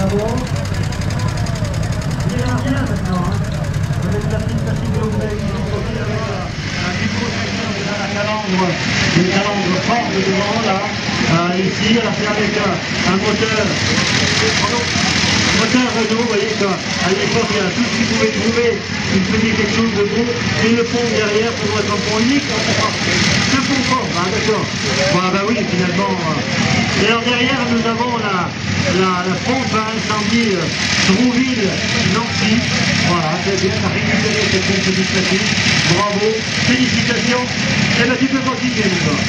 Bravo. Il est bien maintenant, hein. Avec la petite machine de l'objet, ils ont sorti avec un micro-tracteur déjà la calandre, une calandre forte devant là, ici, alors c'est avec un moteur. Moteur Renault, vous voyez qu'à l'époque, il y a tout ce qu'ils pouvaient trouver, ils faisaient quelque chose de beau, et le pont derrière pour être un pont unique, un pont fort, hein, d'accord. Bon, bah oui, finalement. Et alors derrière, nous avons la pompe à incendie Trouville-Nancy. Voilà, c'est bien, ça a récupéré cette pompe législative. Bravo, félicitations. Et bien, tu peux continuer, mon gars.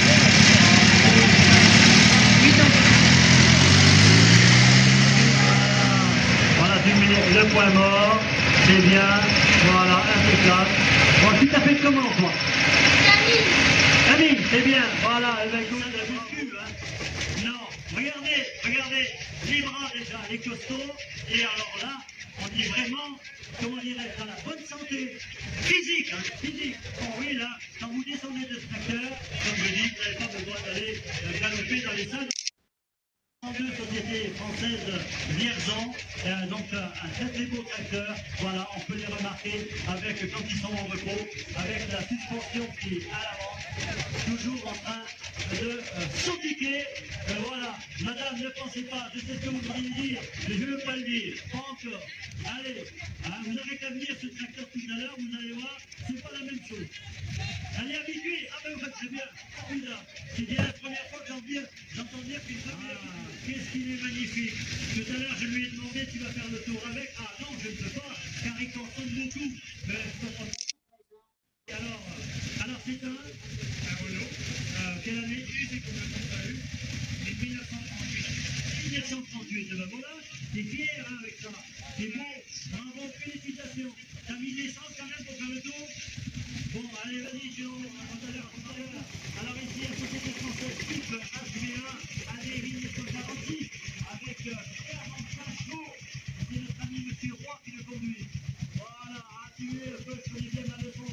Le point mort, c'est bien, voilà, impeccable. Bon, tu t'appelles comment, toi? Camille, c'est bien, voilà, le mec, on a de la muscu, hein. Non, regardez, les bras déjà, les costauds, et alors là, on dit vraiment, comment dirais-je, dans la bonne santé physique, hein, physique. Bon, oui, là, quand vous descendez de ce tracteur, comme je dis, vous n'avez pas besoin d'aller galoper dans les salles. Société française Vierzon, donc un très très beau tracteur, voilà, on peut les remarquer avec, quand ils sont en repos, avec la suspension qui est à l'avant, toujours en train de sautiquer, voilà, madame, ne pensez pas, je sais ce que vous voulez dire, mais je ne veux pas le dire, pas encore, allez, hein, vous n'avez qu'à venir ce tracteur tout à l'heure, vous allez voir, c'est pas la même chose. Elle est habituée, ah ben vous faites très bien, c'est bien la première fois que j'entends dire qu'une femme est habituée. Qu'est-ce qu'il est magnifique. Tout à l'heure, je lui ai demandé, tu vas faire le tour avec? Ah non, je ne peux pas, car il consomme beaucoup. Mais je peux pas. Alors c'est un Renault. Quelle année? C'est combien de temps ça a eu? C'est 1938. 1938, ben voilà, t'es fier hein, avec ça. C'est bon, bravo, félicitations. T'as mis l'essence quand même pour faire le tour? Bon, allez, vas-y, Jean, tout à l'heure. Alors ici, la Société française type HV1, année 1946, avec 45 chevaux. C'est notre ami M. Roy qui le conduit. Voilà, assumer un peu, je connais bien ma leçon.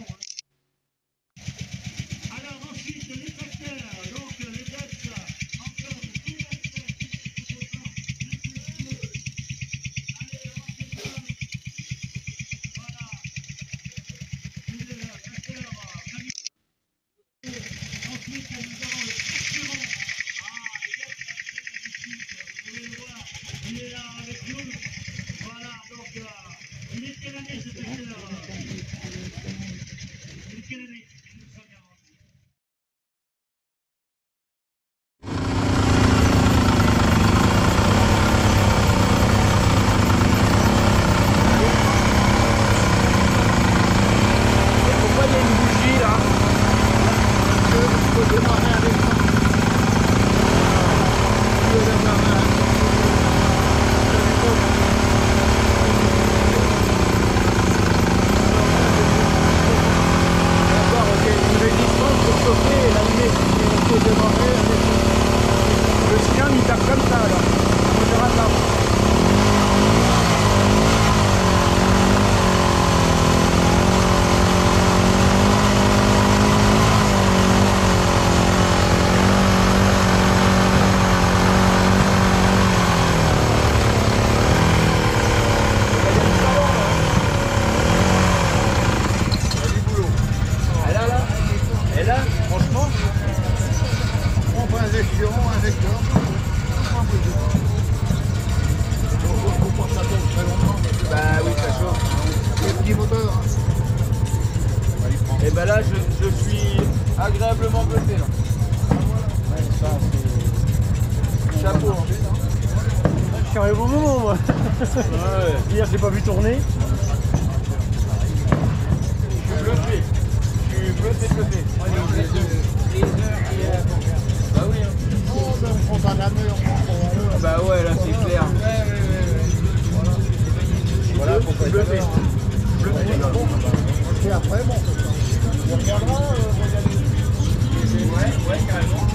Alors ensuite, les tracteurs, donc les Dutch, encore 27, 60, allez, voilà, le tracteur. Ensuite, nous avons le concurrent. Vous pouvez le voir, il est là avec nous. Voilà, donc, il est de quelle année ce tracteur? Il est de quelle année? 1940. Pourquoi il y a une bougie là? Il faut démarrer avec ça. D'accord, ok. Une résistance pour chauffer et l'allumer. Il faut démarrer avec le sien, il tape comme ça là. On verra ça. Et ben là je suis agréablement bluffé là. Ouais, ça, chapeau. Hein. Je suis arrivé au bon moment moi. Ouais. Hier j'ai pas vu tourner. Je suis bluffé. Bah oui. Hein. Bah ouais là c'est clair. Voilà pourquoi bluffé. Et après, bon, on reviendra, ouais, carrément.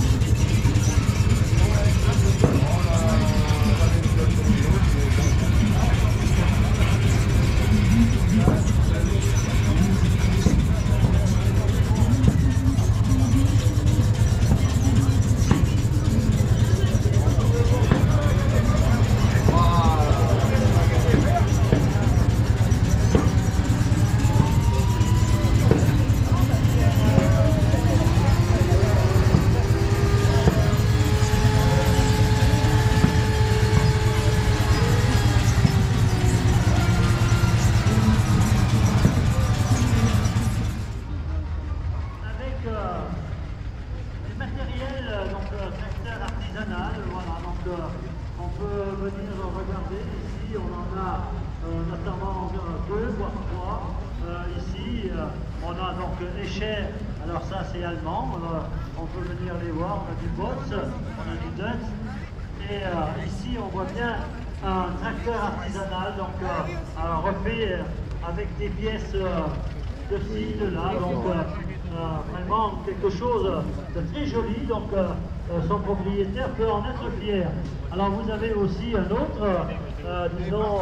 on peut venir regarder. Ici, on en a notamment 2, voire 3. Ici, on a donc Escher, alors ça c'est allemand, on peut venir les voir, on a du Bots, on a du Dutz. Et ici, on voit bien un tracteur artisanal, donc refait avec des pièces de ci, de là, donc vraiment quelque chose de très joli, donc son propriétaire peut en être fier. Alors vous avez aussi un autre, disons,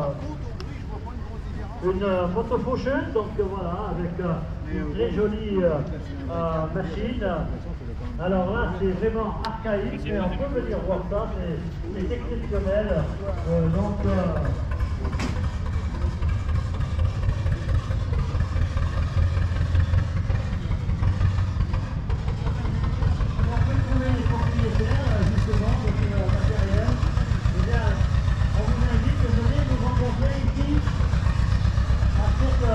une photofaucheuse, donc voilà, avec une très jolie machine. Alors là, c'est vraiment archaïque, mais on peut venir voir ça, c'est exceptionnel. Donc, on peut trouver les propriétaires, justement, de ce matériel. Eh bien, on vous invite à venir nous rencontrer ici, à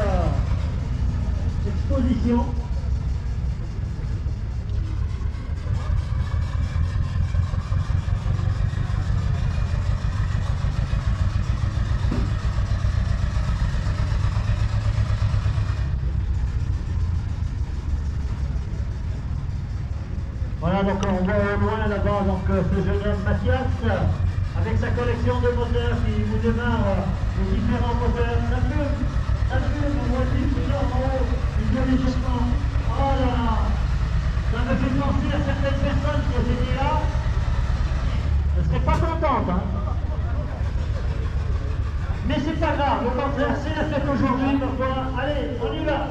cette exposition. Voilà, donc on voit au loin là-bas ce jeune homme Mathias avec sa collection de moteurs qui vous démarre les différents moteurs. Ça fume, on voit ici plusieurs en haut, une jolie gestion. Oh là là, ça me fait penser à certaines personnes qui étaient là. Elles ne seraient pas contentes, hein. Mais c'est pas grave, au contraire, c'est la fête aujourd'hui, parfois. Allez, on y va.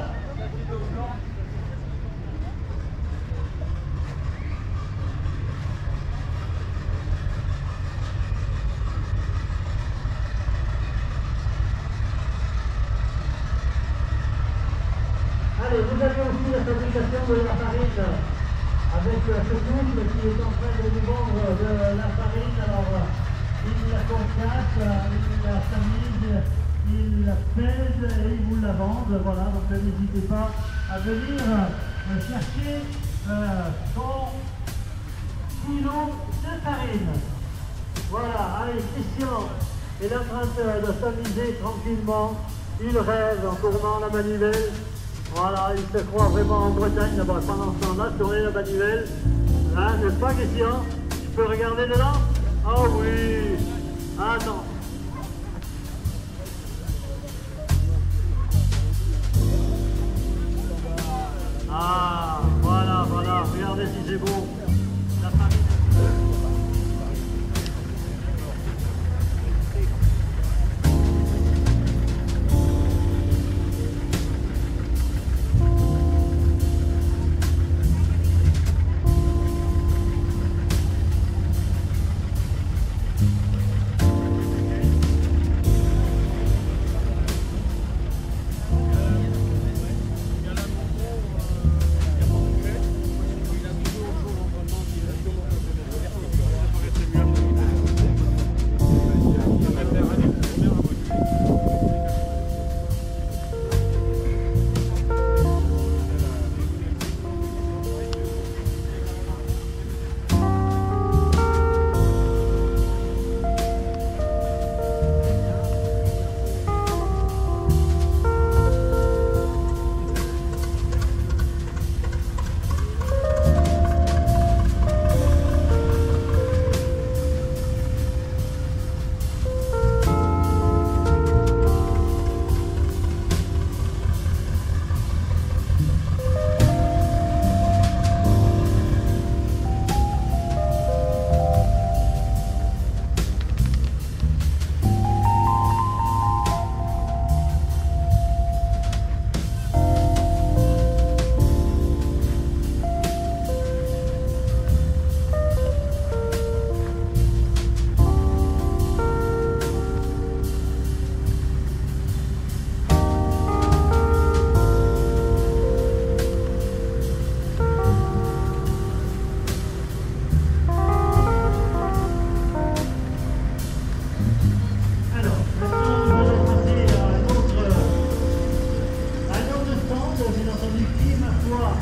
Allez, vous avez aussi la fabrication de la farine avec ce couple qui est en train de nous vendre de la farine. Alors, il la concasse, il la tamise, il la pèse et il vous la vend. Voilà, donc n'hésitez pas à venir chercher son kilo de farine. Voilà, allez, Christian est en train de s'amuser tranquillement. Il rêve en tournant la manivelle. Voilà, il se croit vraiment en Bretagne là-bas. Pendant ce temps-là, tourner la manivelle. Hein, n'est-ce pas, Christian? Tu peux regarder dedans? Oh oui! Attends. Ah, voilà, regardez si c'est beau. La famille.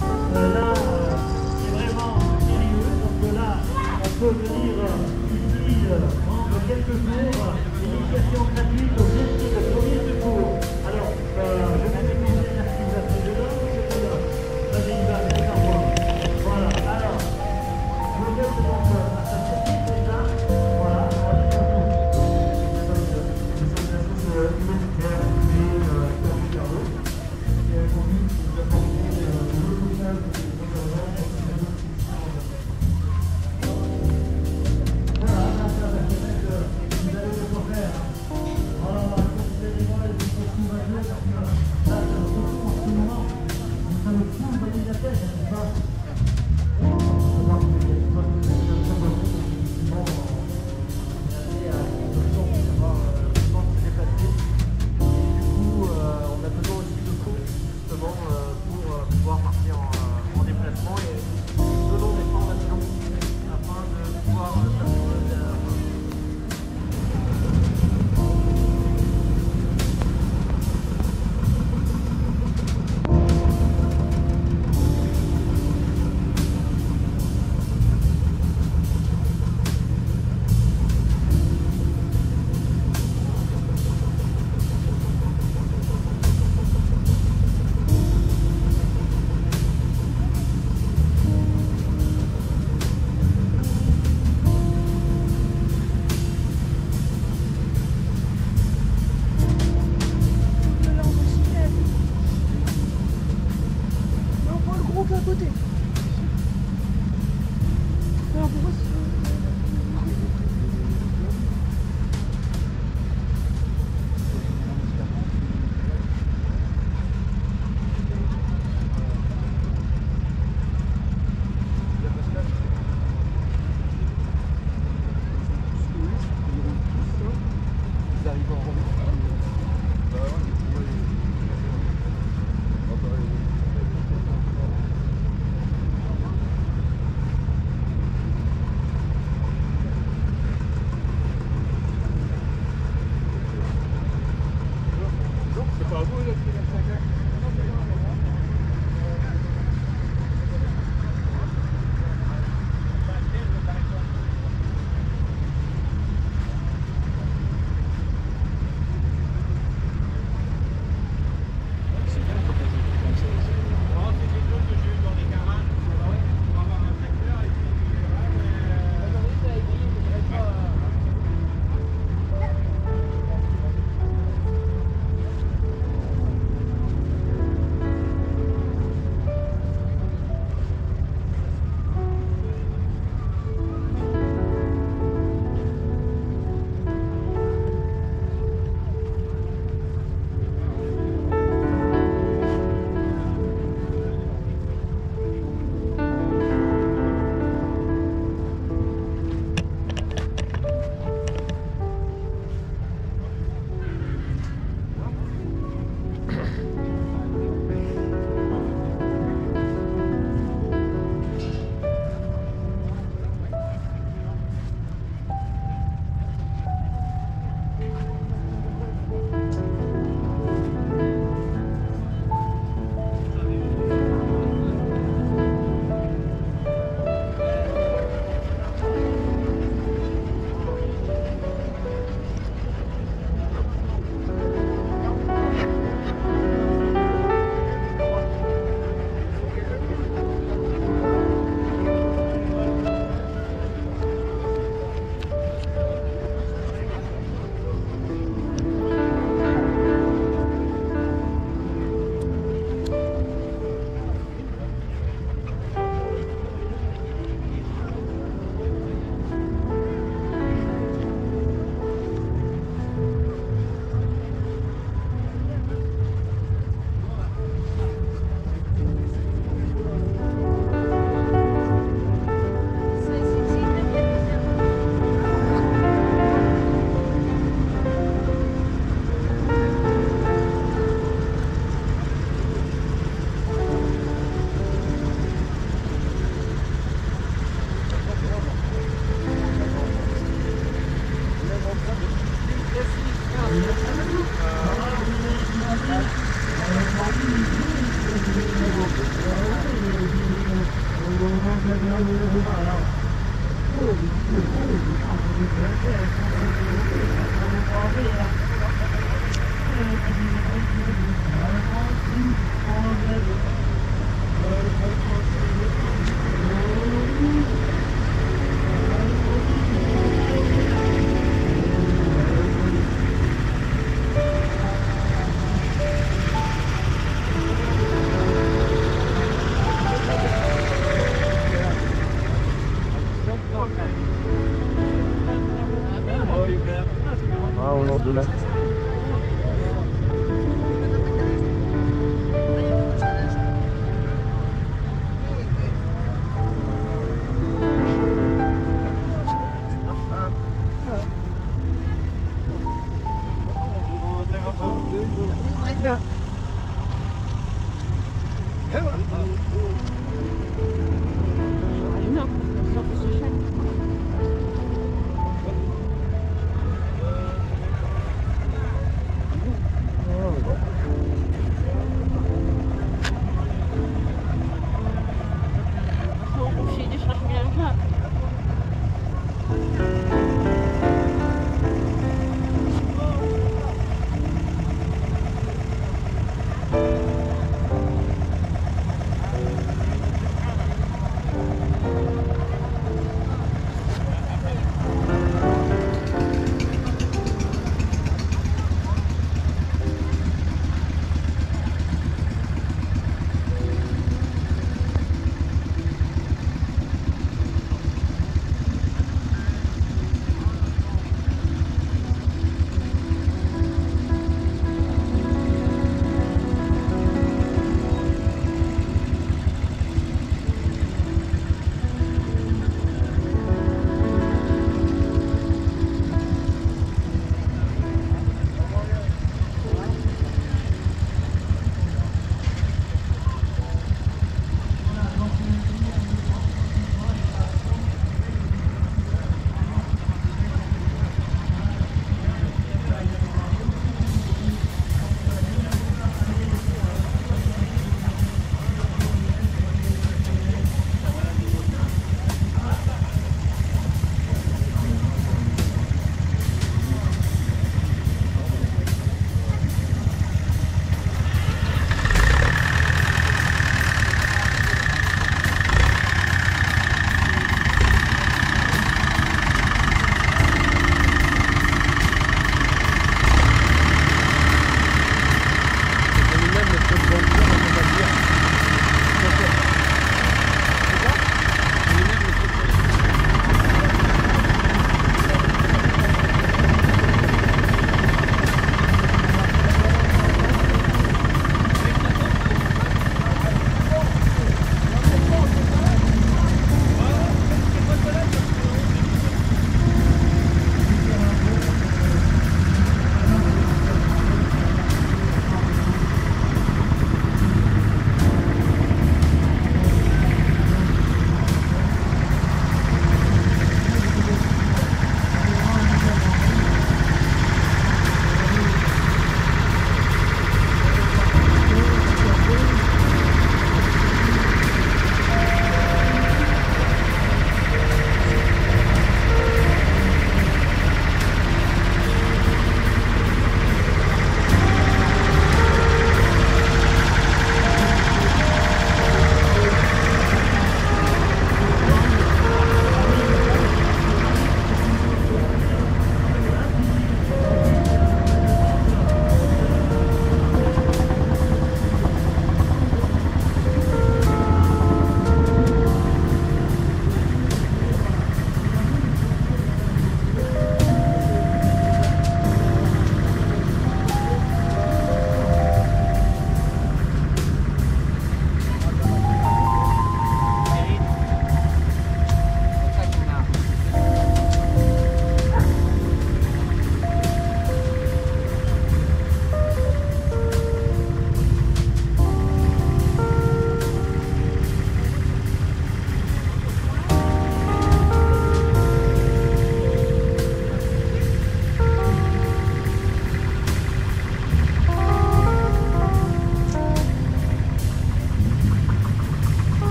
peut venir ici prendre quelques cours, initiation gratuite aux gestes de premier secours. Alors, je vais demander merci à celui-là ou celui-là. Vas-y, il va, c'est à moi. Voilà, alors, je vous laisse donc à sa petite état. Voilà, à côté. Alors pourquoi Voilà. Ah, au nord de là.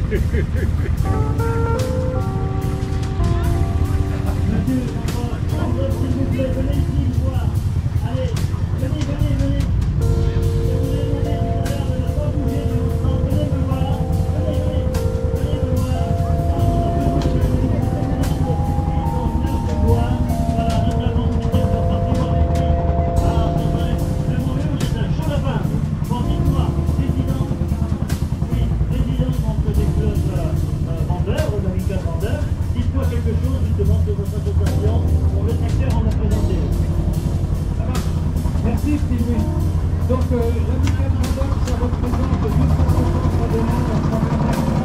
s'il vous plaît, venez ici me voir. Allez, venez. Quelque chose justement de votre association pour le secteur en a présenté. Merci Stevie. Donc l'Amical Vendeur, ça représente 250 adhérents à travers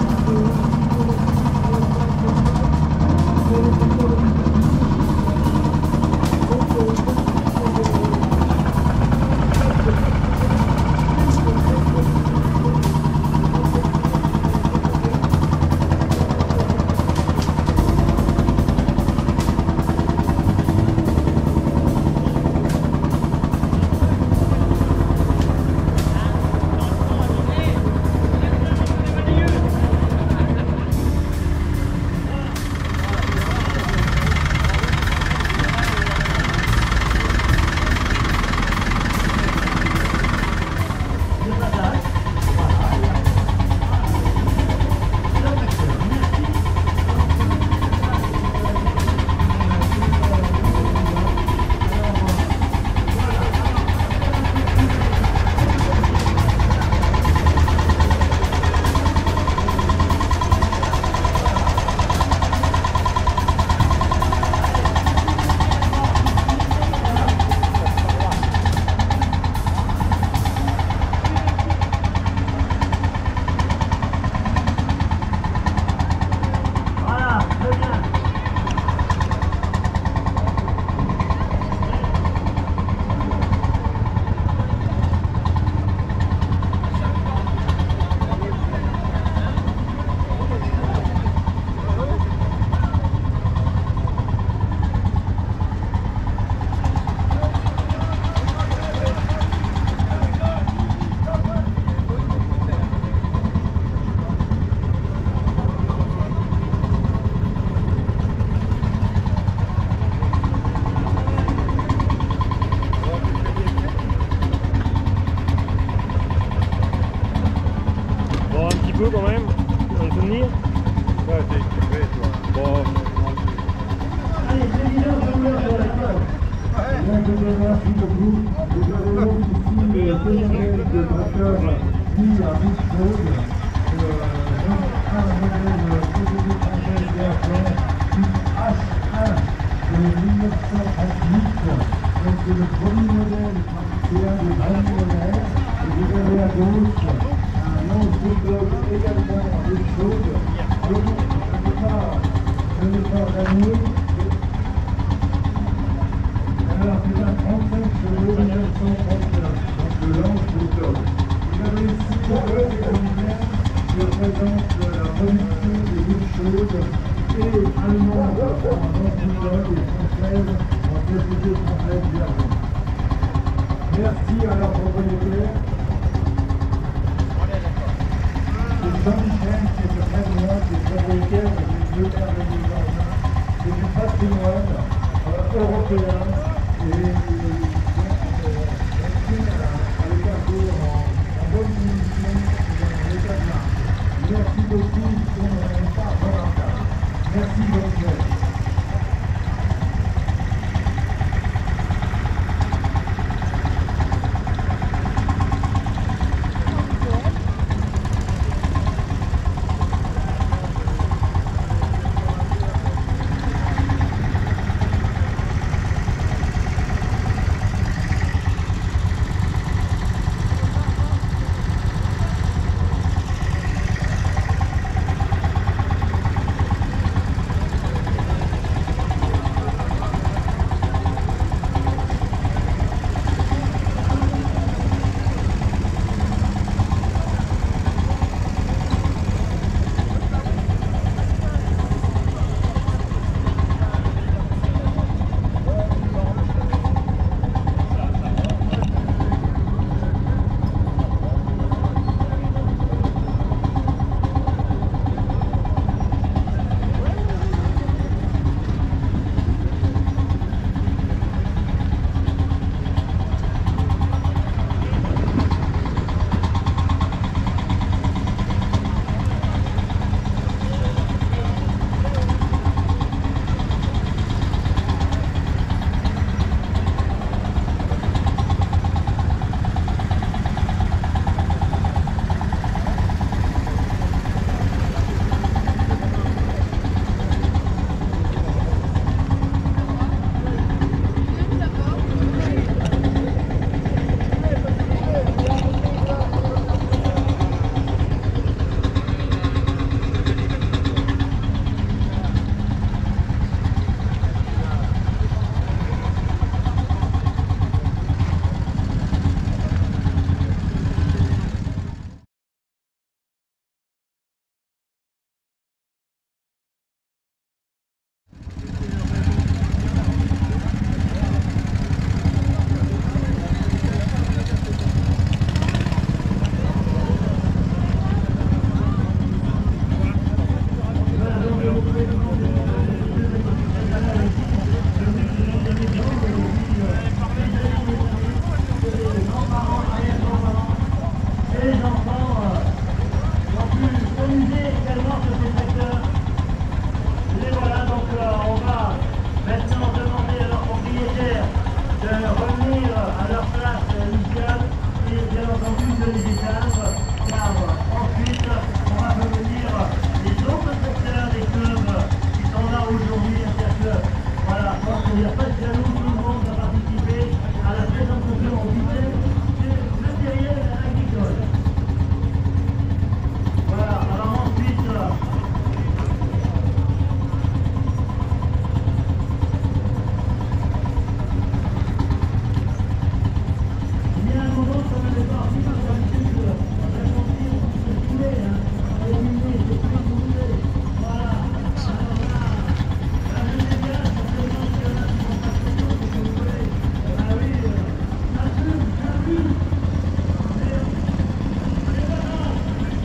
Quand même, les souvenirs. Ouais, t'es équipé, toi. Bon. Allez, président, merci beaucoup. Nous avons ici le phénomène de braqueur qui a mis chose. Un modèle Société française d'aviation type H1 de 1938. Donc c'est le premier modèle, c'est un des premiers modèles. Et vous avez à gauche un lance-bloc également de chose. Donc ce n'est pas gagné. Alors c'est un 35 chevaux 1939, donc le lance-bloc. Vous avez ici le également qui représente la production des deux choses et allemande en lance-bloc et française en société française d'Hervé. Merci à leur propriétaire. C'est Jean-Michel qui est le président, qui est propriétaire de l'Union Hervé du Jardin. C'est du patrimoine européen et avec un jour en bonne condition dans l'état de l'art. Merci beaucoup, ils sont pas remarquables. Merci Jean-Michel. s'amuser également sur ces tracteurs. Et voilà, donc on va maintenant demander à leurs propriétaires de revenir à leur place initiale et bien entendu de les éteindre, car ensuite on va revenir les autres tracteurs des clubs qui sont là aujourd'hui. C'est-à-dire que voilà, donc il n'y a pas de jaloux, tout le monde va participer à la présentation officielle du matériel agricole. Voilà, alors ensuite, il y a un moment, ça va les partir, ça va l'habitude de raconter ce que vous voulez, éliminer ce que vous voulez. Voilà, alors là, je sais bien, certainement qu'il y en a qui vont pas très tôt, ce que vous voulez. Ah oui, ça fume, mais c'est pas grave.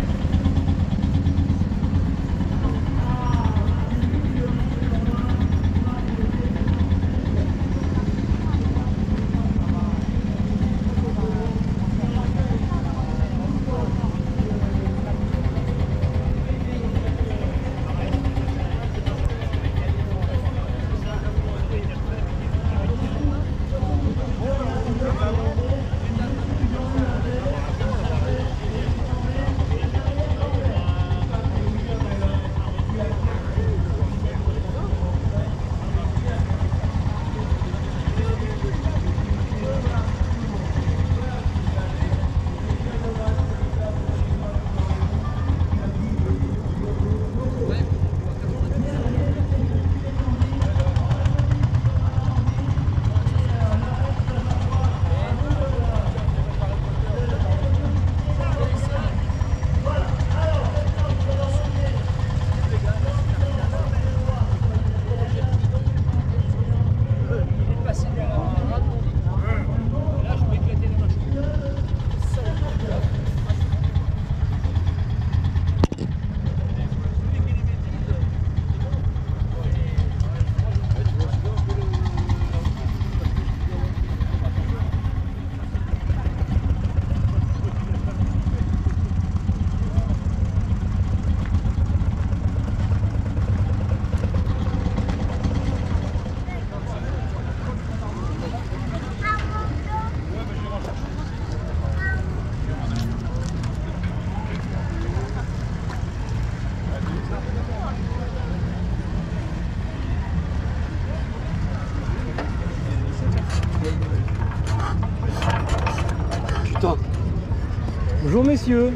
Bonjour messieurs,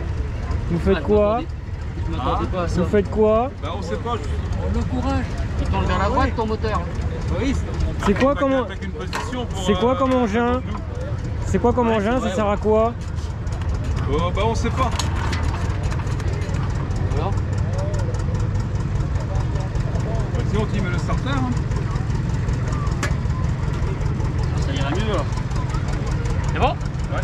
vous faites quoi? Vous faites quoi? Bah on sait pas. Le courage. Il tourne vers la droite ton moteur. Oui. C'est quoi comme C'est quoi comme engin? C'est quoi comme engin? Ça sert à quoi? Bah on sait pas. Alors Sinon tu mets le starter. Hein. ça ira mieux là. C'est bon? Ouais.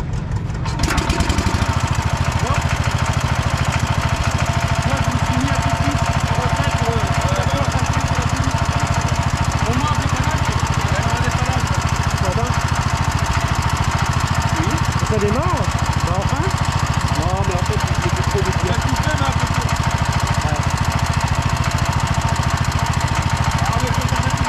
Ça démarre? Bah enfin? Non mais en fait c'est trop vite. Il a tout fait, mais un peu trop. Ouais. Ah, mais faut s'arrêter.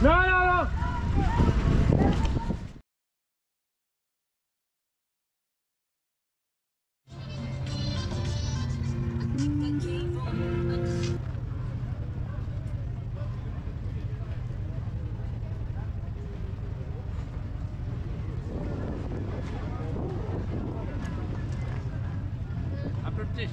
Non, non, non. Un peu petit.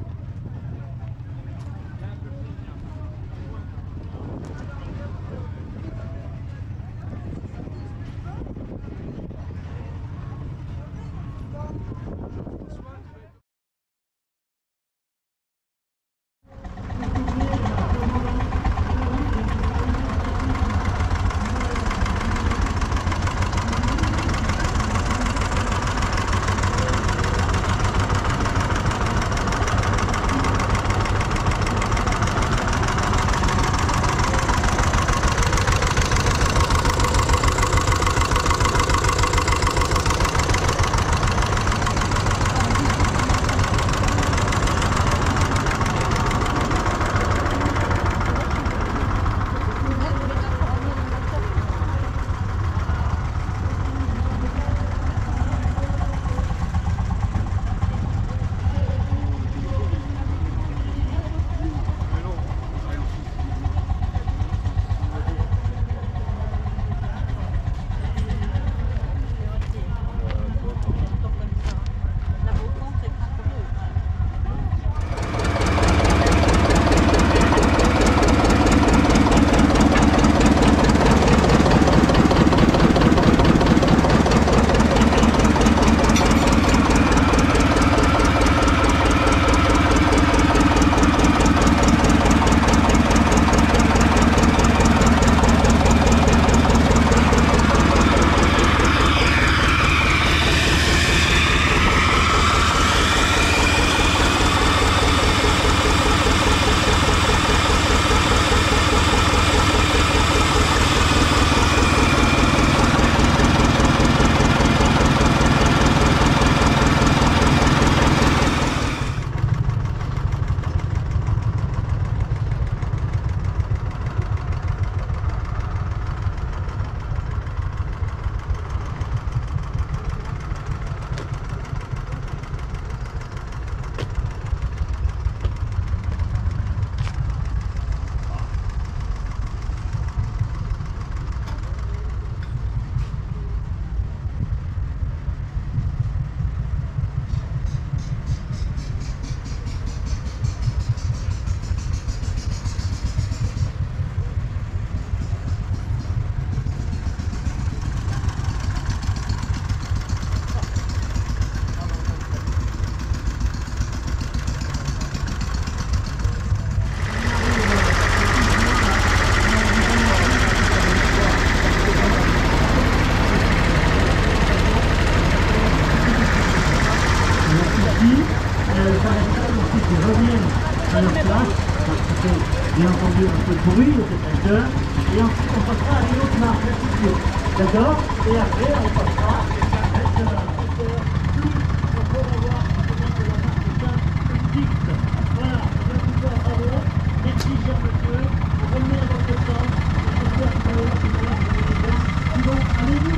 bien entendu un peu de bruit de cet tracteur, et ensuite on passera à une autre marque, la future. D'accord? Et après on passera avec un tracteur plus, on peut avoir peut-être la marque fixe. Voilà, je vous fais un favor. Merci cher monsieur, revenez à votre temps, j'espère que vous allez bien. Sinon, allez-vous.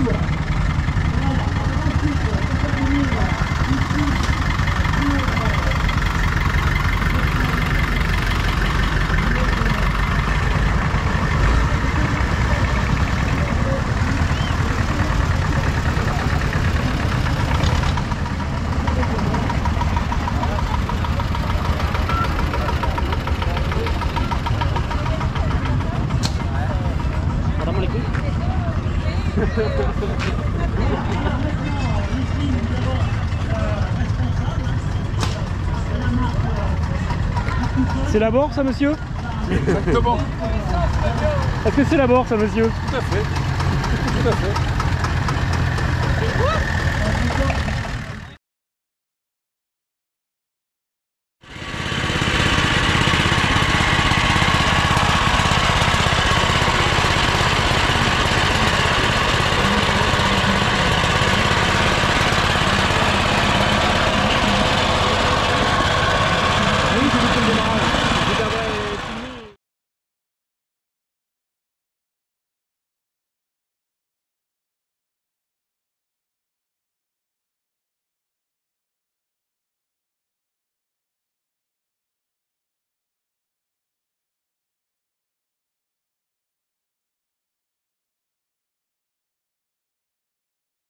Voilà, ensuite, on termine ici sur... C'est la Bord ça monsieur? Exactement. Est-ce que c'est la Bord ça monsieur? Tout à fait. Tout à fait.